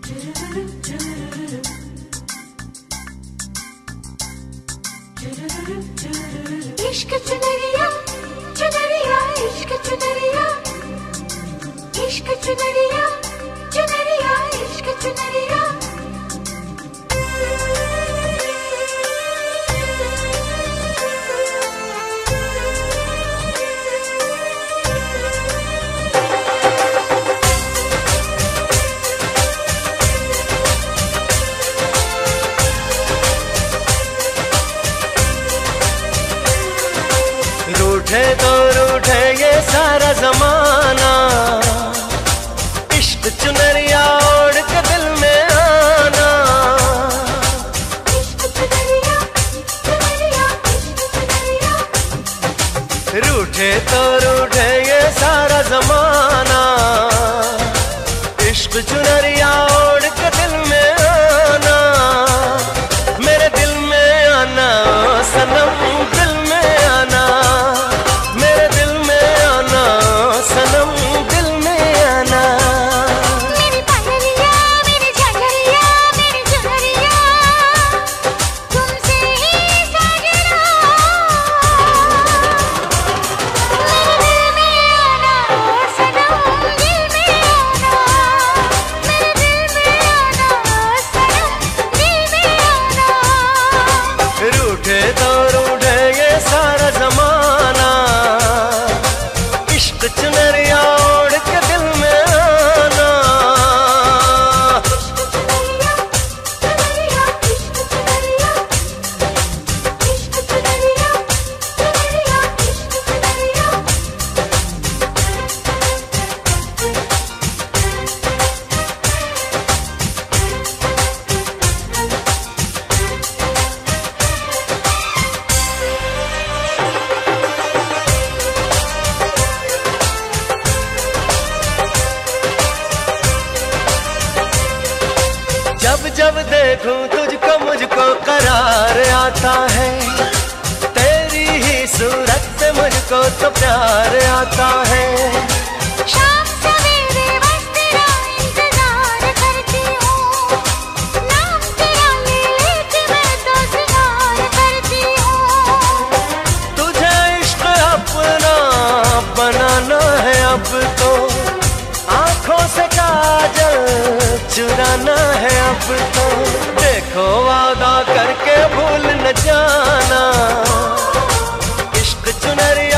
इश्क चुनरिया चुनरिया इश्क चुनरिया इश्क चुनरिया चुनरिया इश्क चुनरिया। रूठे तो रूठे ये सारा जमाना, इश्क चुनरिया ओढ़ के दिल में आना। इश्क चुनरिया चुनरिया इश्क चुनरिया। रूठे तो रूठे ये सारा जमाना, इश्क चुनरिया ओढ़ के दिल में आना। मेरे दिल में आना सनम, दिल में आना, मेरे दिल में आना सनम, दिल में आना। मेरी पहलिया मेरी झलरिया मेरी झलरिया, तुमसे ही साजना। मेरे दिल में आना सनम, दिल में आना, मेरे दिल में आना सनम, दिल में आना। रूठे तो रूठे ये सारा जमाना, इश्क चुनरिया ओढ़ के दिल में आना। इश्क चुनरिया चुनरिया इश्क चुनरिया इश्क चुनरिया चुनरिया इश्क चुनरिया। जब जब देखूं तुझको मुझको करार आता है, तेरी ही सूरत से मुझको तो प्यार आता है। शाम सवेरे बस तेरा इंतजार करती हूँ, नाम तेरा ले लेके मैं तो सिंगार करती हूँ। तुझे इश्क अपना बनाना है अब तो, आंखों से काजल चुराना है अब तो। देखो वादा करके भूल न जाना, इश्क चुनरिया